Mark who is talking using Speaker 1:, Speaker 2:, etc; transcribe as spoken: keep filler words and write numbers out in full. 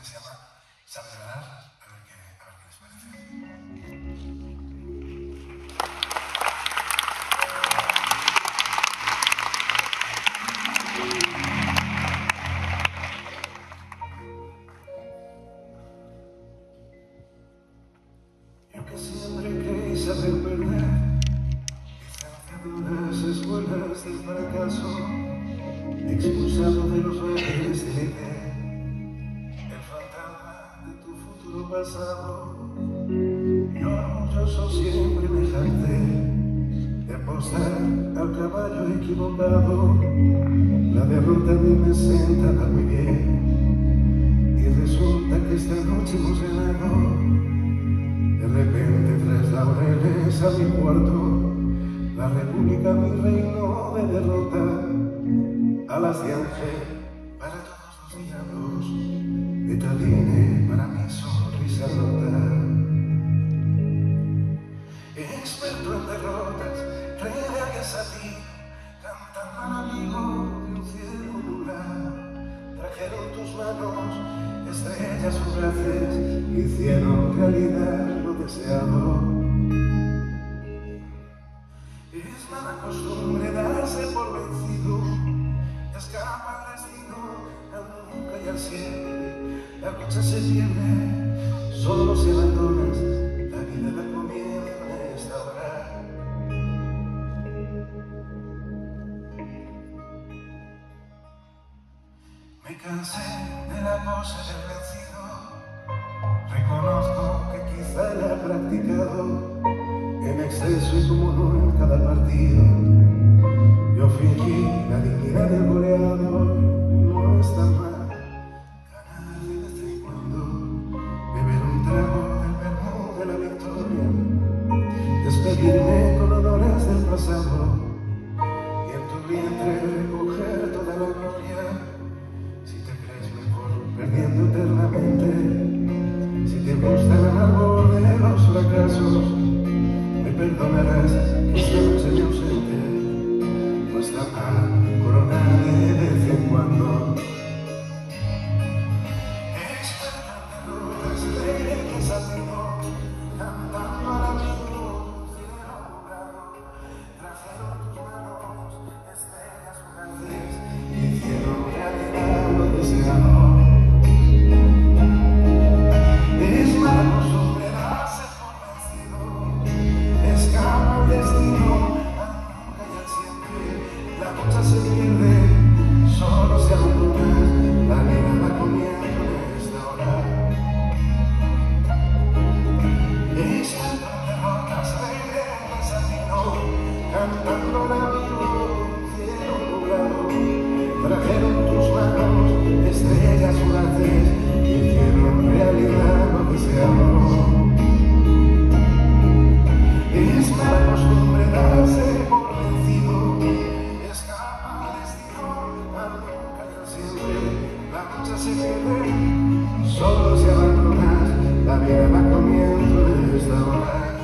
Speaker 1: se llama Sabe de Verdad. A ver qué, a ver qué les parece. Yo que siempre creí saber perder, licenciaturas, escuelas del fracaso, expulsado de los bailes de el fantasma de tu futuro pasado. Yo orgulloso siempre me jacté de apostar al caballo equivocado. La derrota a mí me sentaba muy bien y resulta que esta noche hemos ganado. De repente tras laureles a mi cuarto, la república mi reino de derrota. Alas de ángel para todos los diablos, betaline para mi sonrisa rota. Experto en derrotas, rey de Agasatín, cantando al amigo de un cielo nublado. Trajeron tus manos estrellas fugaces, hicieron realidad lo deseado. Es mala costumbre darse por vencido, escapa al destino, al nunca y al siempre. La lucha se pierde, solo si abandonas, la vida da comienzo en esta hora. Me cansé de la pose del vencido, reconozco que quizá la he practicado en exceso y como no en cada partido. Yo fingí la dignidad del goleador, no está mal ganar de vez en cuando, beber un trago del vermú de la victoria, despedirme con honores del pasado y en tu vientre recoger toda la gloria. Si te crees mejor perdiendo eternamente, si te gusta el árbol de los fracasos, me perdonarás que esta noche me ausente. No está mal coronar de vez en cuando. Experto en derrotas, rey del desatino, cantando al amigo cielo nublado. Trajeron tus manos estrellas fugaces, hicieron realidad lo deseado. Es mala costumbre darse por vencido, escapa al destino, al nunca y al siempre. La lucha se pierde, solo se abandona, la vida va comiendo en esta hora. Experto en derrotas, rey del desatino, cantando al amigo cielo nublado. Trajeron tus manos estrellas fugaces, hicieron realidad lo deseado. Es mala costumbre darse por vencido, escapa al destino, al nunca y al siempre. La lucha se pierde, solo se abandona, la vida va comiendo en esta hora.